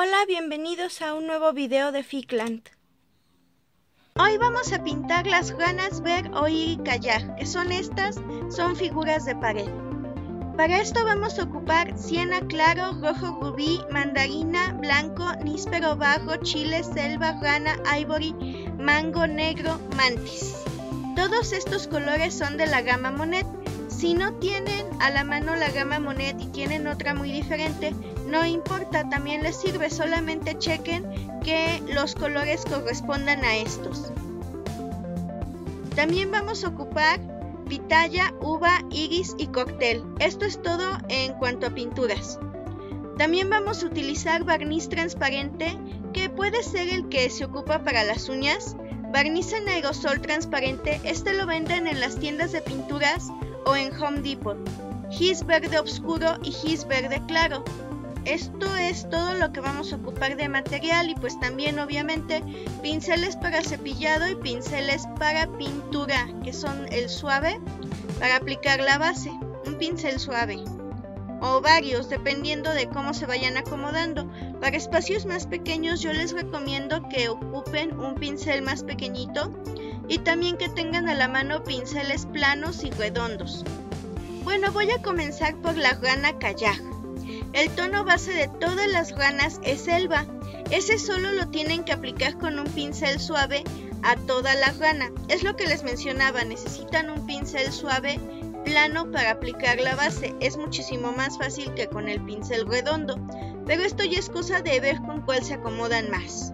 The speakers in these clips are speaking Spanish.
Hola, bienvenidos a un nuevo video de Ficland. Hoy vamos a pintar las ranas ver, oír y callar, que son figuras de pared. Para esto vamos a ocupar siena claro, rojo rubí, mandarina, blanco, níspero bajo, chile, selva, rana, ivory, mango, negro, mantis. Todos estos colores son de la gama Monet. Si no tienen a la mano la gama Monet y tienen otra muy diferente, no importa, también les sirve, solamente chequen que los colores correspondan a estos. También vamos a ocupar pitaya, uva, iris y cóctel. Esto es todo en cuanto a pinturas. También vamos a utilizar barniz transparente, que puede ser el que se ocupa para las uñas. Barniz en aerosol transparente, este lo venden en las tiendas de pinturas o en Home Depot. Gis verde oscuro y gis verde claro. Esto es todo lo que vamos a ocupar de material, y pues también obviamente pinceles para cepillado y pinceles para pintura, que son el suave para aplicar la base, un pincel suave o varios dependiendo de cómo se vayan acomodando. Para espacios más pequeños yo les recomiendo que ocupen un pincel más pequeñito y también que tengan a la mano pinceles planos y redondos. Bueno, voy a comenzar por la rana kayak. El tono base de todas las ranas es selva. Ese solo lo tienen que aplicar con un pincel suave a toda la rana. Es lo que les mencionaba, necesitan un pincel suave plano para aplicar la base. Es muchísimo más fácil que con el pincel redondo, pero esto ya es cosa de ver con cuál se acomodan más.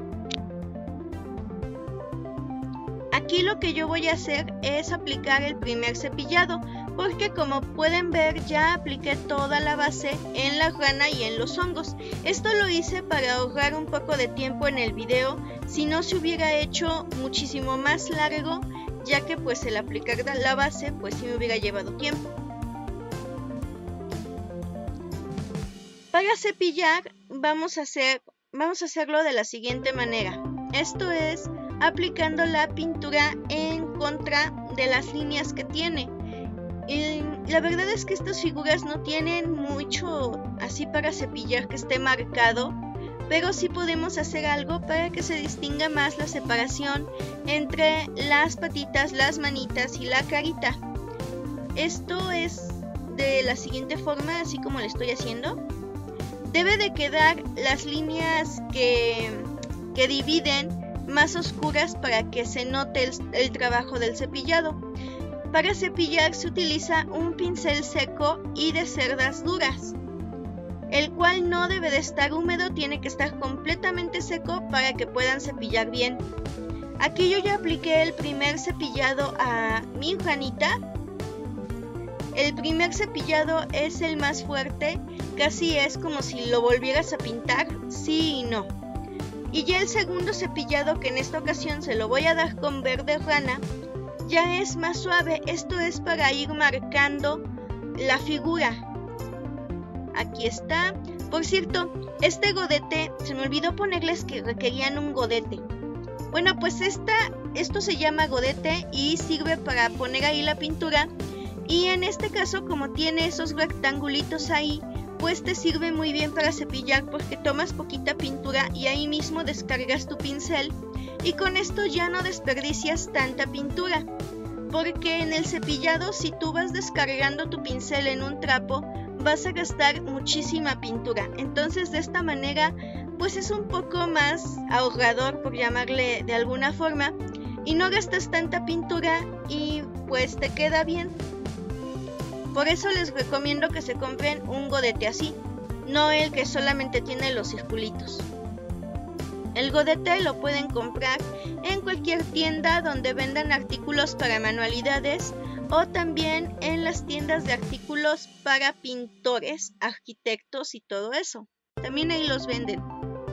Aquí lo que yo voy a hacer es aplicar el primer cepillado, porque como pueden ver ya apliqué toda la base en la rana y en los hongos. Esto lo hice para ahorrar un poco de tiempo en el video, si no se hubiera hecho muchísimo más largo, ya que pues el aplicar la base pues sí me hubiera llevado tiempo. Para cepillar vamos a hacerlo de la siguiente manera. Esto es aplicando la pintura en contra de las líneas que tiene. Y la verdad es que estas figuras no tienen mucho así para cepillar que esté marcado, pero sí podemos hacer algo para que se distinga más la separación entre las patitas, las manitas y la carita. Esto es de la siguiente forma, así como lo estoy haciendo. Debe de quedar las líneas que dividen más oscuras para que se note el trabajo del cepillado. Para cepillar se utiliza un pincel seco y de cerdas duras, el cual no debe de estar húmedo, tiene que estar completamente seco para que puedan cepillar bien. Aquí yo ya apliqué el primer cepillado a mi ranita. El primer cepillado es el más fuerte, casi es como si lo volvieras a pintar, sí y no. Y ya el segundo cepillado, que en esta ocasión se lo voy a dar con verde rana, ya es más suave. Esto es para ir marcando la figura. Aquí está. Por cierto, este godete, se me olvidó ponerles que requerían un godete. Bueno, pues esto se llama godete y sirve para poner ahí la pintura. Y en este caso, como tiene esos rectangulitos ahí, pues te sirve muy bien para cepillar, porque tomas poquita pintura y ahí mismo descargas tu pincel, y con esto ya no desperdicias tanta pintura, porque en el cepillado, si tú vas descargando tu pincel en un trapo, vas a gastar muchísima pintura. Entonces de esta manera pues es un poco más ahorrador, por llamarle de alguna forma, y no gastas tanta pintura y pues te queda bien. Por eso les recomiendo que se compren un godete así, no el que solamente tiene los circulitos. El godete lo pueden comprar en cualquier tienda donde vendan artículos para manualidades, o también en las tiendas de artículos para pintores, arquitectos y todo eso. También ahí los venden.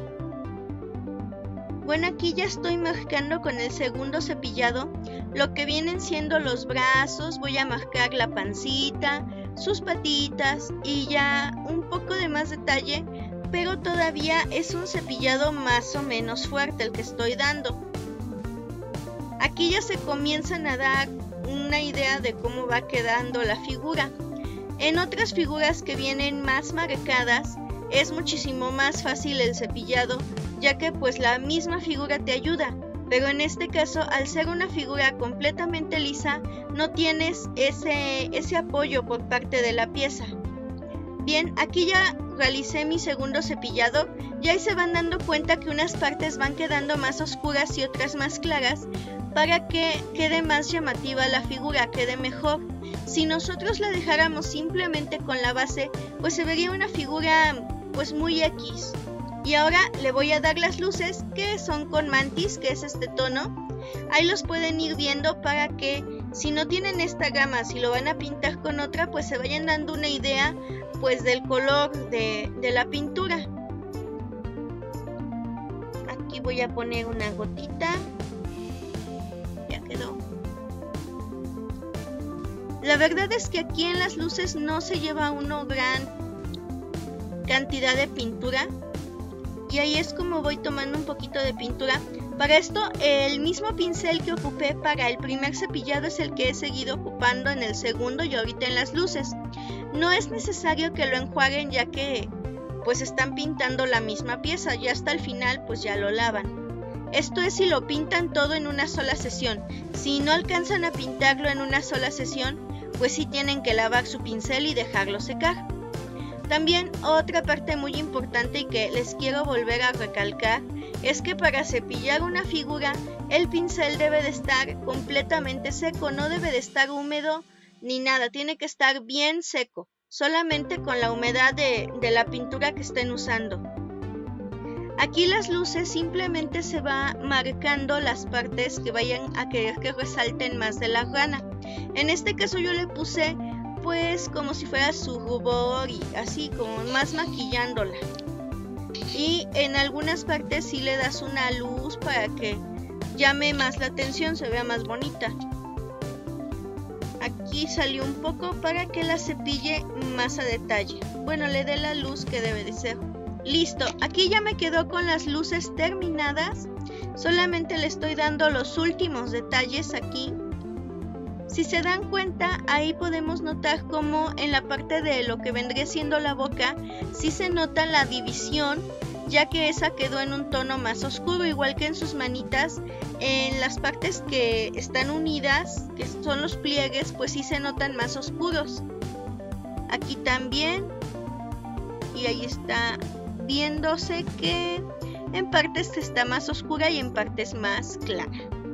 Bueno, aquí ya estoy marcando con el segundo cepillado lo que vienen siendo los brazos. Voy a marcar la pancita, sus patitas y ya un poco de más detalle, pero todavía es un cepillado más o menos fuerte el que estoy dando. Aquí ya se comienzan a dar una idea de cómo va quedando la figura. En otras figuras que vienen más marcadas, es muchísimo más fácil el cepillado, ya que pues la misma figura te ayuda. Pero en este caso, al ser una figura completamente lisa, no tienes ese apoyo por parte de la pieza. Bien, aquí ya realicé mi segundo cepillado y ahí se van dando cuenta que unas partes van quedando más oscuras y otras más claras para que quede más llamativa la figura, quede mejor. Si nosotros la dejáramos simplemente con la base, pues se vería una figura pues muy X. Y ahora le voy a dar las luces que son con mantis, que es este tono. Ahí los pueden ir viendo para que si no tienen esta gama, si lo van a pintar con otra, pues se vayan dando una idea pues del color de la pintura. Aquí voy a poner una gotita. Ya quedó. La verdad es que aquí en las luces no se lleva uno gran cantidad de pintura. Y ahí es como voy tomando un poquito de pintura. Para esto, el mismo pincel que ocupé para el primer cepillado es el que he seguido ocupando en el segundo y ahorita en las luces. No es necesario que lo enjuaguen, ya que pues están pintando la misma pieza, y hasta el final pues ya lo lavan. Esto es si lo pintan todo en una sola sesión. Si no alcanzan a pintarlo en una sola sesión, pues sí tienen que lavar su pincel y dejarlo secar. También otra parte muy importante y que les quiero volver a recalcar es que para cepillar una figura el pincel debe de estar completamente seco, no debe de estar húmedo ni nada, tiene que estar bien seco, solamente con la humedad de la pintura que estén usando. Aquí las luces simplemente se va marcando las partes que vayan a querer que resalten más de la rana. En este caso yo le puse pues como si fuera su rubor y así como más maquillándola. Y en algunas partes sí le das una luz para que llame más la atención, se vea más bonita. Aquí salió un poco para que la cepille más a detalle. Bueno, le dé la luz que debe de ser. Listo, aquí ya me quedó con las luces terminadas. Solamente le estoy dando los últimos detalles aquí. Si se dan cuenta, ahí podemos notar cómo en la parte de lo que vendría siendo la boca, sí se nota la división, ya que esa quedó en un tono más oscuro, igual que en sus manitas. En las partes que están unidas, que son los pliegues, pues sí se notan más oscuros. Aquí también, y ahí está viéndose que en partes está más oscura y en partes más clara.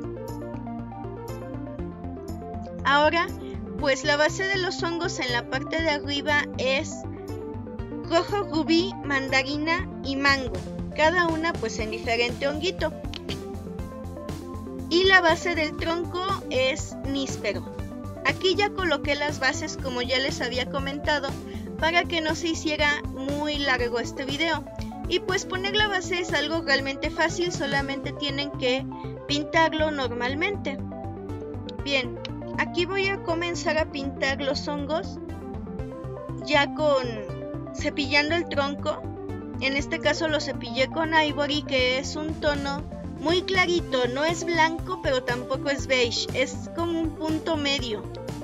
Ahora, pues la base de los hongos en la parte de arriba es rojo, rubí, mandarina y mango, cada una pues en diferente honguito. Y la base del tronco es níspero. Aquí ya coloqué las bases como ya les había comentado para que no se hiciera muy largo este video. Y pues poner la base es algo realmente fácil, solamente tienen que pintarlo normalmente. Bien. Aquí voy a comenzar a pintar los hongos ya con cepillando el tronco. En este caso lo cepillé con Ivory, que es un tono muy clarito, no es blanco pero tampoco es beige, es como un punto medio.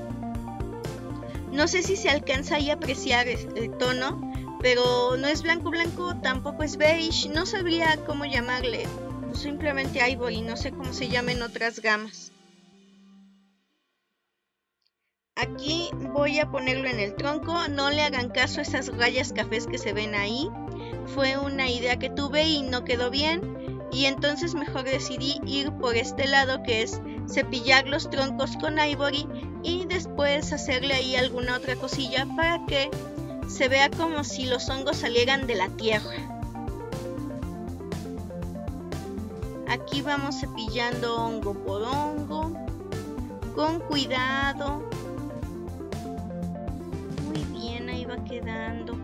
No sé si se alcanza ahí a apreciar el tono, pero no es blanco blanco, tampoco es beige, no sabría cómo llamarle, simplemente Ivory, no sé cómo se llaman otras gamas. Aquí voy a ponerlo en el tronco, no le hagan caso a esas rayas cafés que se ven ahí. Fue una idea que tuve y no quedó bien, y entonces mejor decidí ir por este lado, que es cepillar los troncos con Ivory y después hacerle ahí alguna otra cosilla para que se vea como si los hongos salieran de la tierra. Aquí vamos cepillando hongo por hongo, con cuidado. Quedando,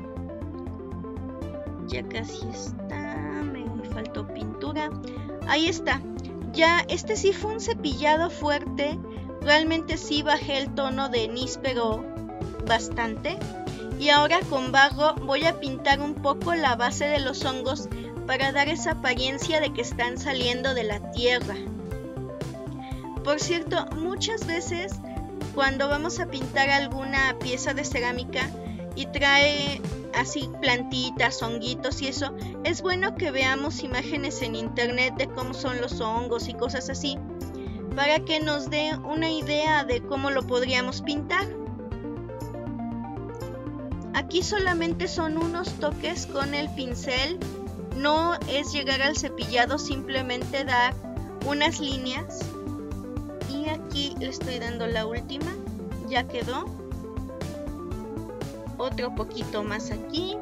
ya casi está, me faltó pintura, ahí está. Ya este sí fue un cepillado fuerte, realmente sí bajé el tono de níspero bastante. Y ahora con barro voy a pintar un poco la base de los hongos para dar esa apariencia de que están saliendo de la tierra. Por cierto, muchas veces cuando vamos a pintar alguna pieza de cerámica y trae así plantitas, honguitos y eso. Es bueno que veamos imágenes en internet de cómo son los hongos y cosas así, para que nos dé una idea de cómo lo podríamos pintar. Aquí solamente son unos toques con el pincel, no es llegar al cepillado, simplemente dar unas líneas. Y aquí le estoy dando la última, ya quedó. Otro poquito más aquí.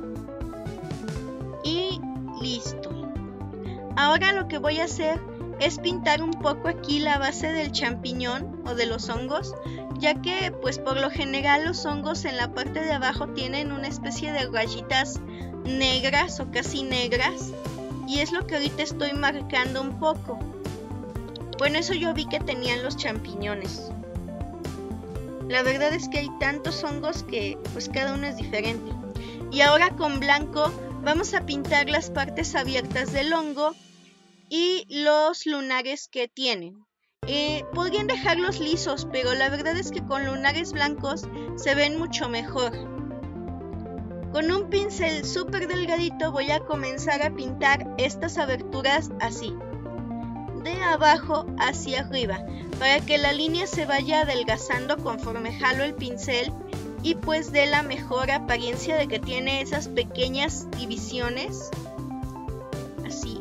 Y listo. Ahora lo que voy a hacer es pintar un poco aquí la base del champiñón o de los hongos, ya que pues por lo general los hongos en la parte de abajo tienen una especie de rayitas negras o casi negras, y es lo que ahorita estoy marcando un poco. Bueno, eso yo vi que tenían los champiñones. La verdad es que hay tantos hongos que pues cada uno es diferente. Y ahora con blanco vamos a pintar las partes abiertas del hongo y los lunares que tienen. Podrían dejarlos lisos, pero la verdad es que con lunares blancos se ven mucho mejor. Con un pincel súper delgadito voy a comenzar a pintar estas aberturas así, de abajo hacia arriba, para que la línea se vaya adelgazando conforme jalo el pincel y pues dé la mejor apariencia de que tiene esas pequeñas divisiones. Así.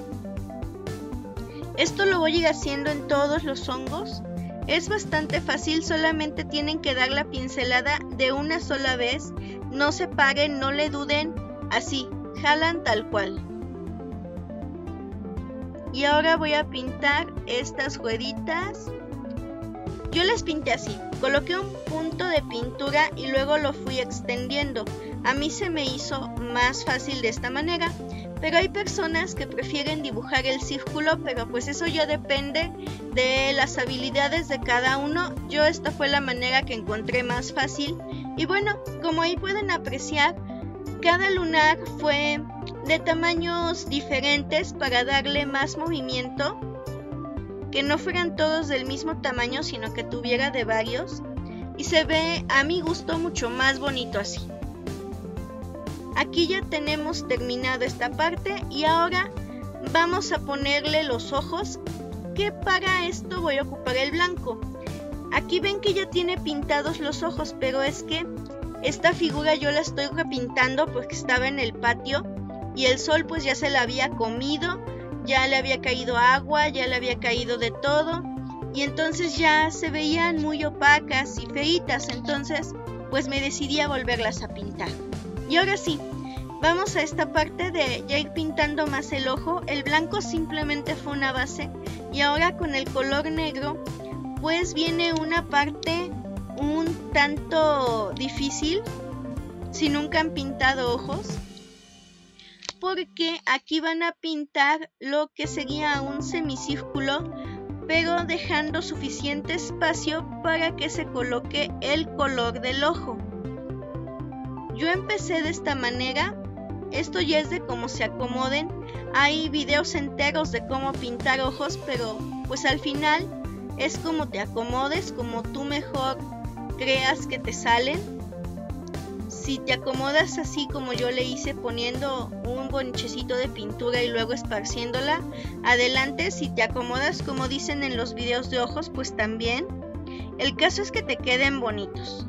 Esto lo voy a ir haciendo en todos los hongos. Es bastante fácil, solamente tienen que dar la pincelada de una sola vez. No se paren, no le duden, así, jalan tal cual. Y ahora voy a pintar estas rueditas. Yo las pinté así, coloqué un punto de pintura y luego lo fui extendiendo. A mí se me hizo más fácil de esta manera, pero hay personas que prefieren dibujar el círculo, pero pues eso ya depende de las habilidades de cada uno. Yo esta fue la manera que encontré más fácil. Y bueno, como ahí pueden apreciar, cada lunar fue de tamaños diferentes para darle más movimiento, que no fueran todos del mismo tamaño, sino que tuviera de varios, y se ve a mi gusto mucho más bonito así. Aquí ya tenemos terminado esta parte y ahora vamos a ponerle los ojos, que para esto voy a ocupar el blanco. Aquí ven que ya tiene pintados los ojos, pero es que esta figura yo la estoy repintando porque estaba en el patio y el sol pues ya se la había comido, ya le había caído agua, ya le había caído de todo, y entonces ya se veían muy opacas y feitas, entonces pues me decidí a volverlas a pintar. Y ahora sí, vamos a esta parte de ya ir pintando más el ojo. El blanco simplemente fue una base y ahora con el color negro pues viene una parte un tanto difícil si nunca han pintado ojos, porque aquí van a pintar lo que sería un semicírculo, pero dejando suficiente espacio para que se coloque el color del ojo. Yo empecé de esta manera, esto ya es de cómo se acomoden. Hay videos enteros de cómo pintar ojos, pero pues al final es como te acomodes, como tú mejor creas que te salen. Si te acomodas así como yo le hice, poniendo un bonchecito de pintura y luego esparciéndola, adelante. Si te acomodas como dicen en los videos de ojos, pues también. El caso es que te queden bonitos.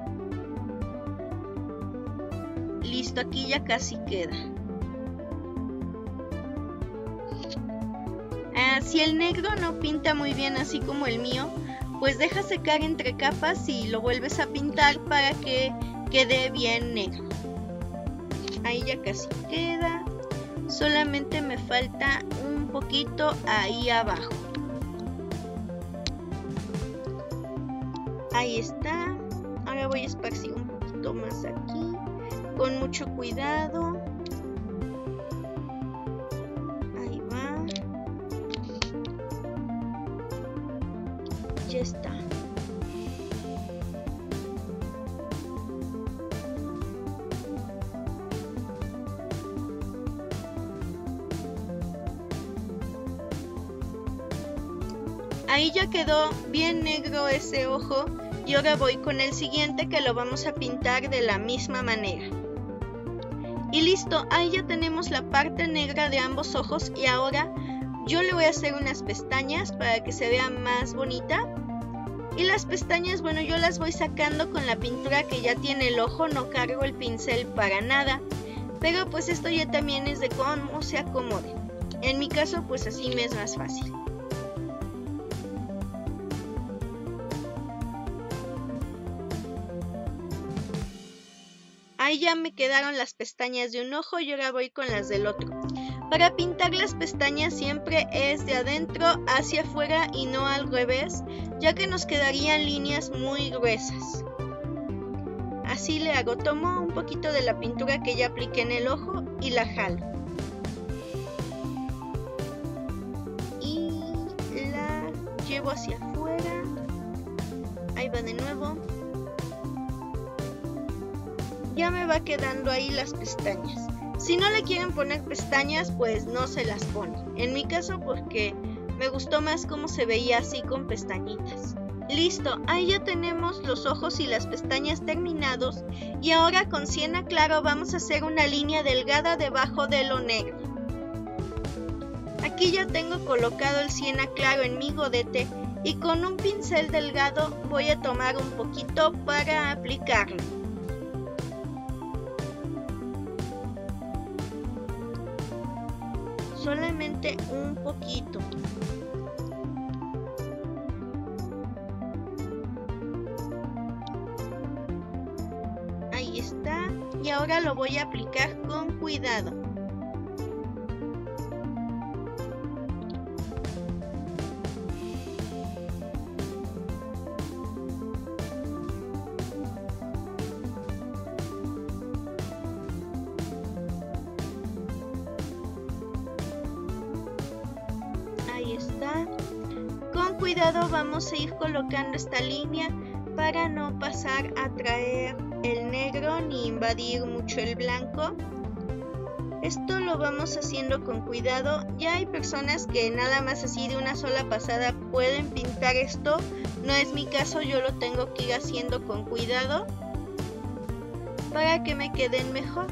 Listo, aquí ya casi queda. Si el negro no pinta muy bien así como el mío, pues deja secar entre capas y lo vuelves a pintar para que quede bien negro. Ahí ya casi queda. Solamente me falta un poquito ahí abajo. Ahí está. Ahora voy a esparcir un poquito más aquí, con mucho cuidado. Ahí va. Ya está. Ahí ya quedó bien negro ese ojo Y ahora voy con el siguiente, que lo vamos a pintar de la misma manera. Y listo, ahí ya tenemos la parte negra de ambos ojos. Y ahora yo le voy a hacer unas pestañas para que se vea más bonita. Y las pestañas, bueno, yo las voy sacando con la pintura que ya tiene el ojo, no cargo el pincel para nada. Pero pues esto ya también es de cómo se acomode. En mi caso, pues así me es más fácil. Ahí ya me quedaron las pestañas de un ojo y ahora voy con las del otro. Para pintar las pestañas siempre es de adentro hacia afuera y no al revés, ya que nos quedarían líneas muy gruesas. Así le hago, tomo un poquito de la pintura que ya apliqué en el ojo y la jalo. Y la llevo hacia afuera. Ahí va de nuevo. Ya me va quedando ahí las pestañas. Si no le quieren poner pestañas, pues no se las ponen. En mi caso, porque me gustó más cómo se veía así con pestañitas. Listo, ahí ya tenemos los ojos y las pestañas terminados. Y ahora con siena claro vamos a hacer una línea delgada debajo de lo negro. Aquí ya tengo colocado el siena claro en mi godete. Y con un pincel delgado voy a tomar un poquito para aplicarlo. Solamente un poquito. Ahí está. Y ahora lo voy a aplicar con cuidado. Ahí está. Con cuidado vamos a ir colocando esta línea para no pasar a traer el negro ni invadir mucho el blanco. Esto lo vamos haciendo con cuidado. Ya hay personas que nada más así de una sola pasada pueden pintar esto. No es mi caso, yo lo tengo que ir haciendo con cuidado para que me queden mejor.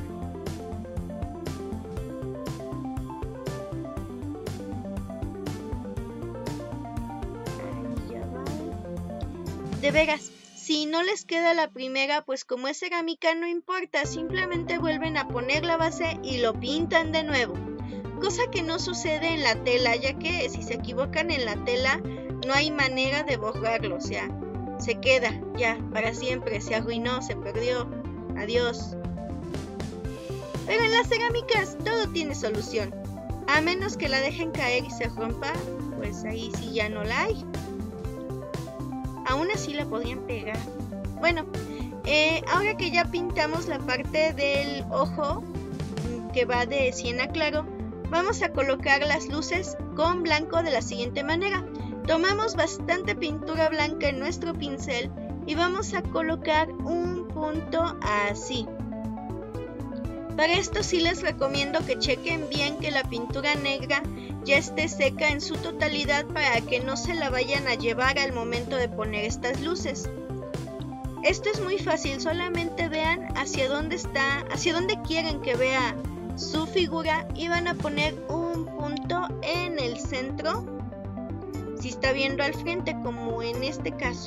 De veras, si no les queda la primera, pues como es cerámica no importa, simplemente vuelven a poner la base y lo pintan de nuevo. Cosa que no sucede en la tela, ya que si se equivocan en la tela no hay manera de borrarlo, o sea, se queda ya para siempre, se arruinó, se perdió, adiós. Pero en las cerámicas todo tiene solución, a menos que la dejen caer y se rompa, pues ahí sí ya no la hay. Aún así la podrían pegar. Bueno, ahora que ya pintamos la parte del ojo que va de siena claro, vamos a colocar las luces con blanco de la siguiente manera. Tomamos bastante pintura blanca en nuestro pincel y vamos a colocar un punto así. Para esto sí les recomiendo que chequen bien que la pintura negra ya esté seca en su totalidad para que no se la vayan a llevar al momento de poner estas luces. Esto es muy fácil, solamente vean hacia dónde está, hacia dónde quieren que vea su figura y van a poner un punto en el centro, si está viendo al frente como en este caso.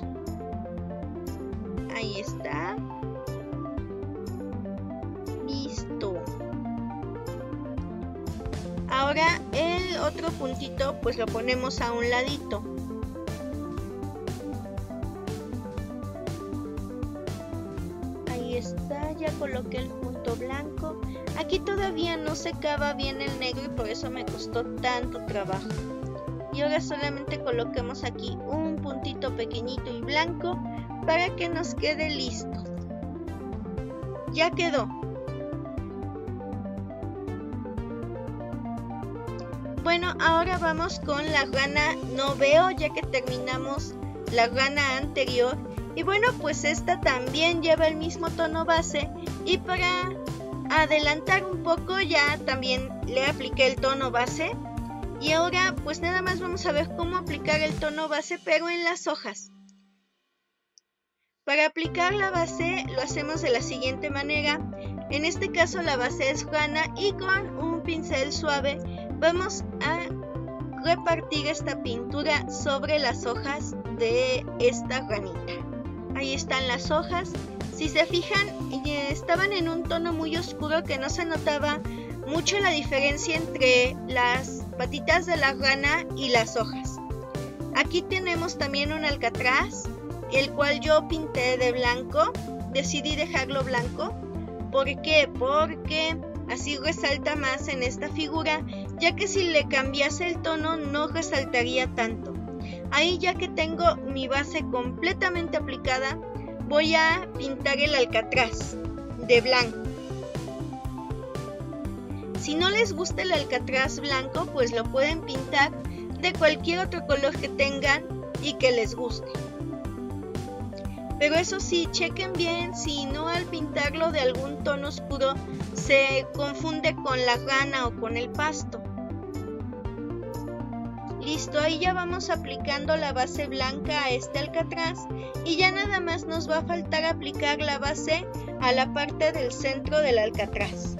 Ahí está. Listo. Ahora el otro puntito pues lo ponemos a un ladito. Ahí está, ya coloqué el punto blanco. Aquí todavía no secaba bien el negro y por eso me costó tanto trabajo. Y ahora solamente coloquemos aquí un puntito pequeñito y blanco para que nos quede listo. Ya quedó. Bueno, ahora vamos con la rana no veo, ya que terminamos la rana anterior. Y bueno, pues esta también lleva el mismo tono base. Y para adelantar un poco ya también le apliqué el tono base. Y ahora pues nada más vamos a ver cómo aplicar el tono base pero en las hojas. Para aplicar la base lo hacemos de la siguiente manera. En este caso la base es rana y con un pincel suave vamos a repartir esta pintura sobre las hojas de esta ranita. Ahí están las hojas. Si se fijan, estaban en un tono muy oscuro que no se notaba mucho la diferencia entre las patitas de la rana y las hojas. Aquí tenemos también un alcatraz, el cual yo pinté de blanco. Decidí dejarlo blanco. ¿Por qué? Porque así resalta más en esta figura, ya que si le cambiase el tono no resaltaría tanto. Ahí, ya que tengo mi base completamente aplicada, voy a pintar el alcatraz de blanco. Si no les gusta el alcatraz blanco, pues lo pueden pintar de cualquier otro color que tengan y que les guste. Pero eso sí, chequen bien si no al pintarlo de algún tono oscuro se confunde con la rana o con el pasto. Listo, ahí ya vamos aplicando la base blanca a este alcatraz y ya nada más nos va a faltar aplicar la base a la parte del centro del alcatraz.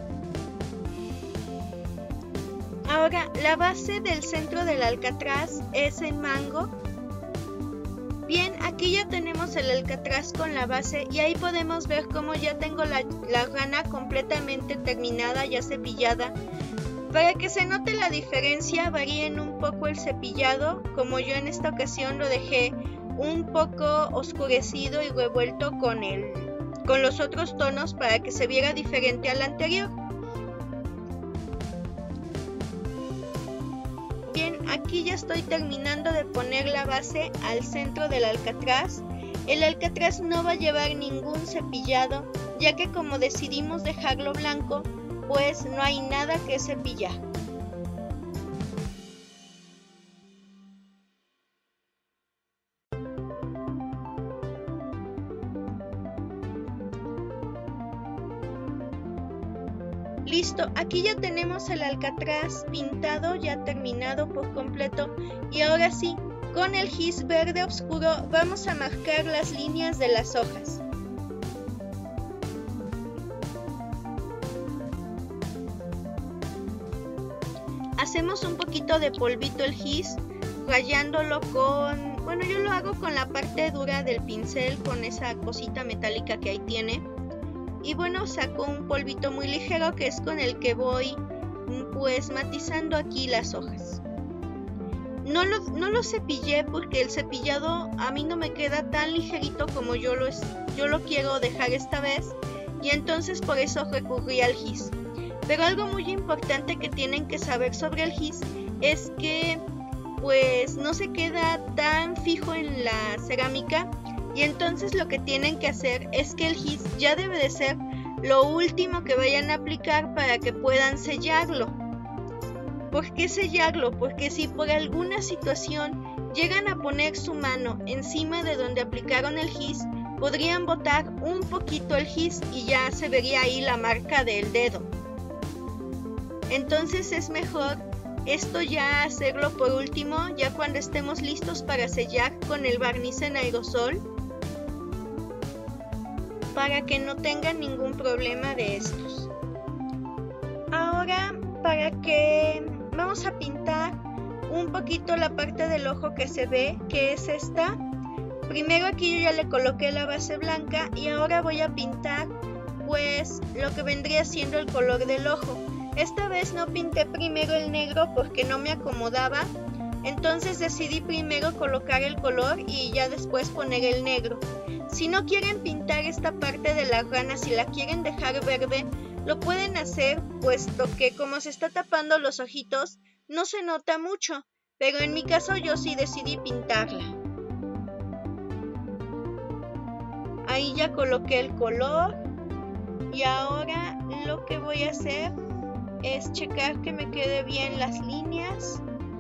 Ahora, la base del centro del alcatraz es en mango. Bien, aquí ya tenemos el alcatraz con la base y ahí podemos ver cómo ya tengo la rana completamente terminada, ya cepillada. Para que se note la diferencia, varíen un poco el cepillado, como yo en esta ocasión lo dejé un poco oscurecido y revuelto con los otros tonos para que se viera diferente al anterior. Bien, aquí ya estoy terminando de poner la base al centro del alcatraz. El alcatraz no va a llevar ningún cepillado, ya que como decidimos dejarlo blanco, pues no hay nada que cepillar. Listo, aquí ya tenemos el alcatraz pintado, ya terminado por completo, y ahora sí, con el gis verde oscuro vamos a marcar las líneas de las hojas. Hacemos un poquito de polvito el gis, rayándolo con, bueno, yo lo hago con la parte dura del pincel, con esa cosita metálica que ahí tiene. Y bueno, saco un polvito muy ligero que es con el que voy pues matizando aquí las hojas. No lo cepillé porque el cepillado a mí no me queda tan ligerito como yo lo quiero dejar esta vez, y entonces por eso recurrí al gis. Pero algo muy importante que tienen que saber sobre el gis es que pues no se queda tan fijo en la cerámica, y entonces lo que tienen que hacer es que el gis ya debe de ser lo último que vayan a aplicar para que puedan sellarlo. ¿Por qué sellarlo? Porque si por alguna situación llegan a poner su mano encima de donde aplicaron el gis, podrían botar un poquito el gis y ya se vería ahí la marca del dedo. Entonces es mejor esto ya hacerlo por último, ya cuando estemos listos para sellar con el barniz en aerosol, para que no tengan ningún problema de estos. Ahora, vamos a pintar un poquito la parte del ojo que se ve, que es esta. Primero aquí yo ya le coloqué la base blanca y ahora voy a pintar pues lo que vendría siendo el color del ojo. Esta vez no pinté primero el negro porque no me acomodaba, entonces decidí primero colocar el color y ya después poner el negro. Si no quieren pintar esta parte de la rana, si la quieren dejar verde, lo pueden hacer, puesto que como se está tapando los ojitos, no se nota mucho, pero en mi caso yo sí decidí pintarla. Ahí ya coloqué el color y ahora lo que voy a hacer es checar que me quede bien las líneas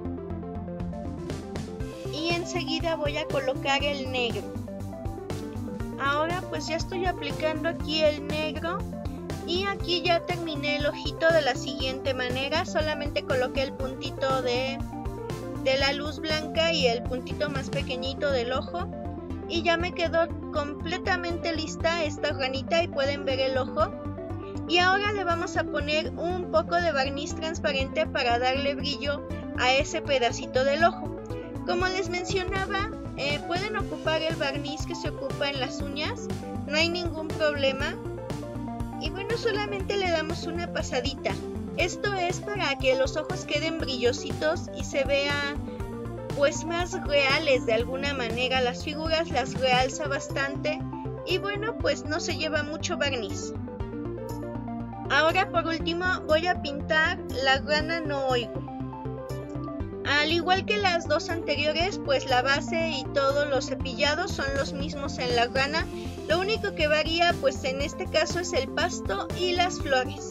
y enseguida voy a colocar el negro. Ahora pues ya estoy aplicando aquí el negro y aquí ya terminé el ojito de la siguiente manera. Solamente coloqué el puntito de la luz blanca y el puntito más pequeñito del ojo. Y ya me quedó completamente lista esta ranita y pueden ver el ojo. Y ahora le vamos a poner un poco de barniz transparente para darle brillo a ese pedacito del ojo. Como les mencionaba, pueden ocupar el barniz que se ocupa en las uñas, no hay ningún problema. Y bueno, solamente le damos una pasadita. Esto es para que los ojos queden brillositos y se vean pues más reales de alguna manera. Las figuras las realza bastante y bueno, pues no se lleva mucho barniz. Ahora por último voy a pintar la rana no oigo. Al igual que las dos anteriores, pues la base y todos los cepillados son los mismos en la rana. Lo único que varía pues en este caso es el pasto y las flores.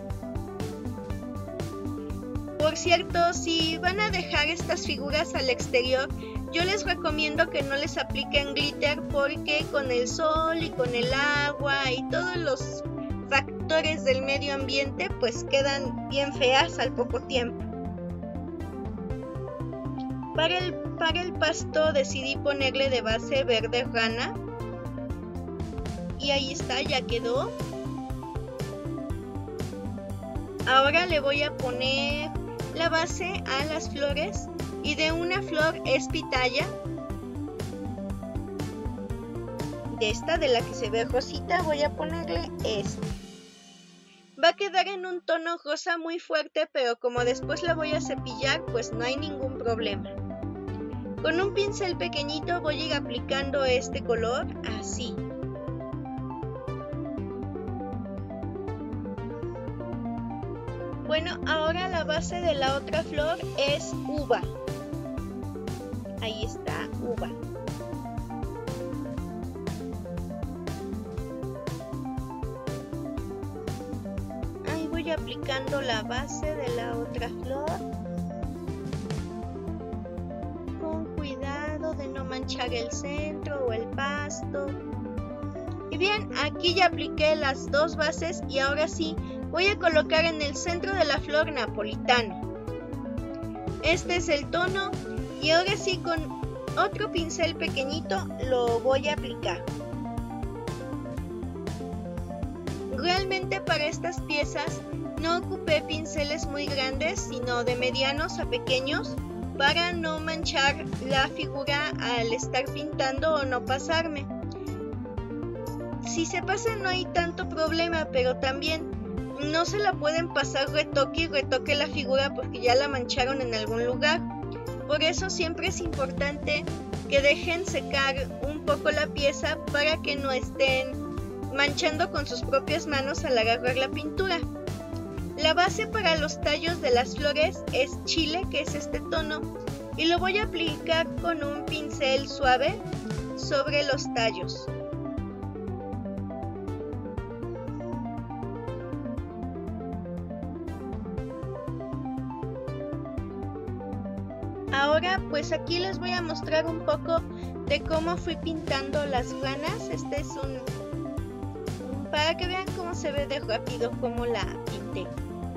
Por cierto, si van a dejar estas figuras al exterior, yo les recomiendo que no les apliquen glitter porque con el sol y con el agua y todos los factores del medio ambiente pues quedan bien feas al poco tiempo. Para el pasto decidí ponerle de base verde rana y ahí está, ya quedó. Ahora le voy a poner la base a las flores y de una flor es pitaya. De esta, de la que se ve rosita, voy a ponerle esta. Va a quedar en un tono rosa muy fuerte, pero como después la voy a cepillar, pues no hay ningún problema. Con un pincel pequeñito voy a ir aplicando este color así. Bueno, ahora la base de la otra flor es uva. Ahí está, uva. Ahí voy aplicando la base de la otra flor. Con cuidado de no manchar el centro o el pasto. Y bien, aquí ya apliqué las dos bases y ahora sí voy a colocar en el centro de la flor napolitano. Este es el tono y ahora sí con otro pincel pequeñito lo voy a aplicar. Realmente para estas piezas no ocupé pinceles muy grandes, sino de medianos a pequeños para no manchar la figura al estar pintando o no pasarme. Si se pasa no hay tanto problema, pero también no se la pueden pasar retoque y retoque la figura porque ya la mancharon en algún lugar. Por eso siempre es importante que dejen secar un poco la pieza para que no estén manchando con sus propias manos al agarrar la pintura. La base para los tallos de las flores es chile, que es este tono, y lo voy a aplicar con un pincel suave sobre los tallos. Ahora pues aquí les voy a mostrar un poco de cómo fui pintando las ranas. Este es para que vean cómo se ve de rápido cómo la pinté.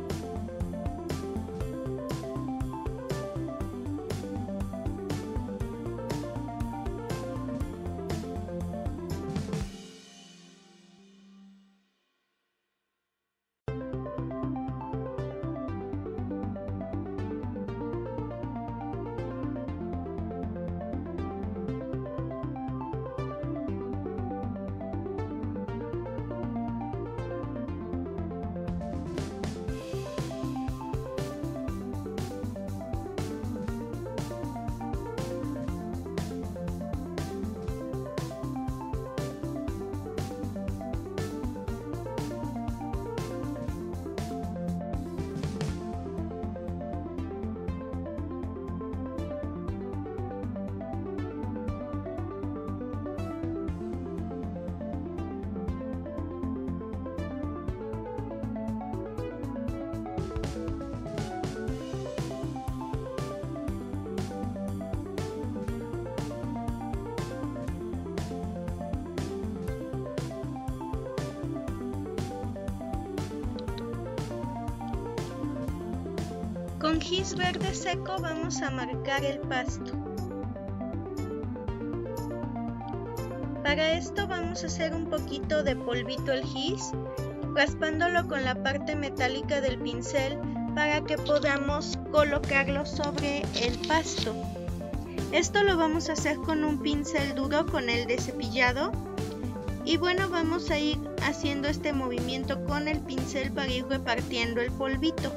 Con gis verde seco vamos a marcar el pasto. Para esto vamos a hacer un poquito de polvito el gis, raspándolo con la parte metálica del pincel para que podamos colocarlo sobre el pasto. Esto lo vamos a hacer con un pincel duro, con el de cepillado. Y bueno, vamos a ir haciendo este movimiento con el pincel para ir repartiendo el polvito.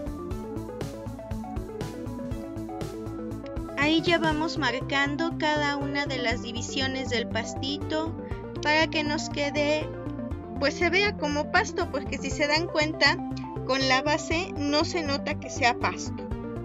Ahí ya vamos marcando cada una de las divisiones del pastito para que nos quede, pues se vea como pasto, porque si se dan cuenta, con la base no se nota que sea pasto.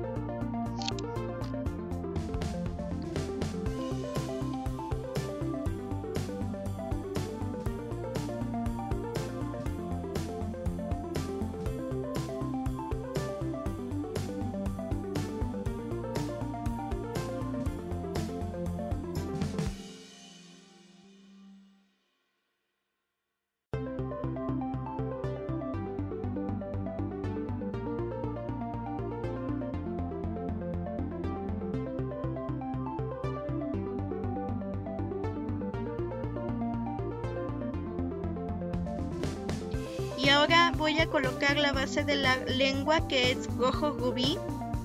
Y ahora voy a colocar la base de la lengua, que es rojo rubí.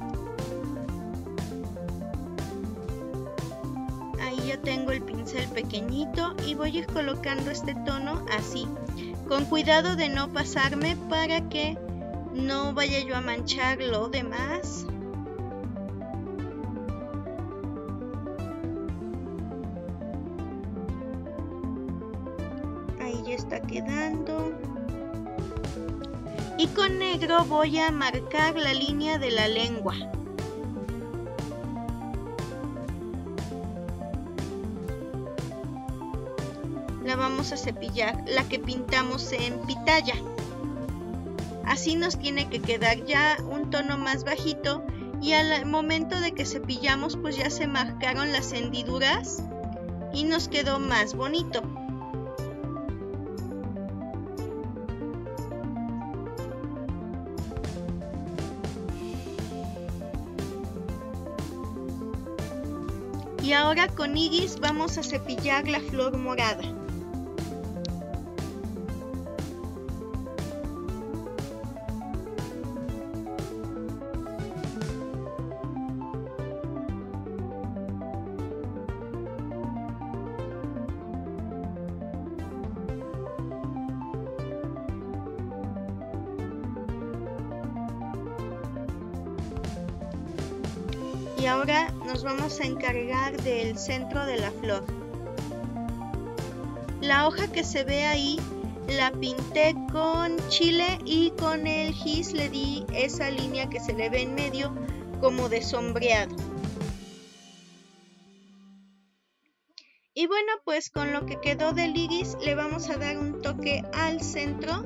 Ahí ya tengo el pincel pequeñito y voy a ir colocando este tono así, con cuidado de no pasarme para que no vaya yo a manchar lo demás. Ahí ya está quedando. Y con negro voy a marcar la línea de la lengua. La vamos a cepillar, la que pintamos en pitaya. Así nos tiene que quedar ya un tono más bajito, y al momento de que cepillamos pues ya se marcaron las hendiduras y nos quedó más bonito. Y ahora con iris vamos a cepillar la flor morada. Y ahora nos vamos a encargar del centro de la flor. La hoja que se ve ahí la pinté con chile y con el gis le di esa línea que se le ve en medio como de sombreado. Y bueno, pues con lo que quedó del iris le vamos a dar un toque al centro.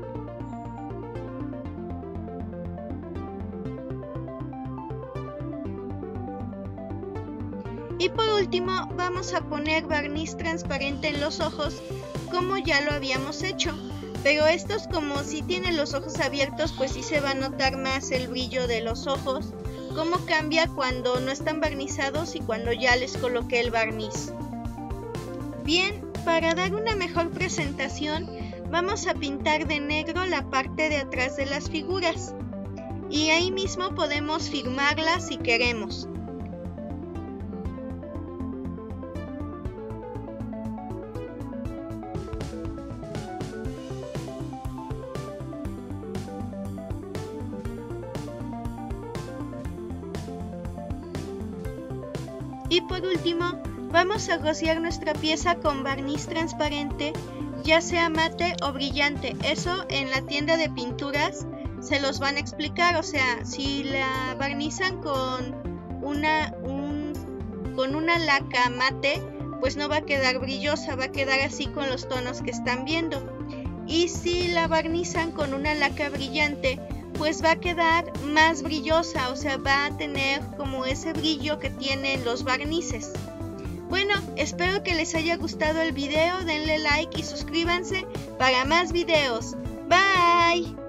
Y por último vamos a poner barniz transparente en los ojos, como ya lo habíamos hecho. Pero estos, como si tienen los ojos abiertos, pues sí se va a notar más el brillo de los ojos, cómo cambia cuando no están barnizados y cuando ya les coloqué el barniz. Bien, para dar una mejor presentación vamos a pintar de negro la parte de atrás de las figuras. Y ahí mismo podemos firmarlas si queremos. Y por último, vamos a rociar nuestra pieza con barniz transparente, ya sea mate o brillante. Eso en la tienda de pinturas se los van a explicar. O sea, si la barnizan con una laca mate, pues no va a quedar brillosa, va a quedar así con los tonos que están viendo. Y si la barnizan con una laca brillante, pues va a quedar más brillosa, o sea, va a tener como ese brillo que tienen los barnices. Bueno, espero que les haya gustado el video, denle like y suscríbanse para más videos. Bye.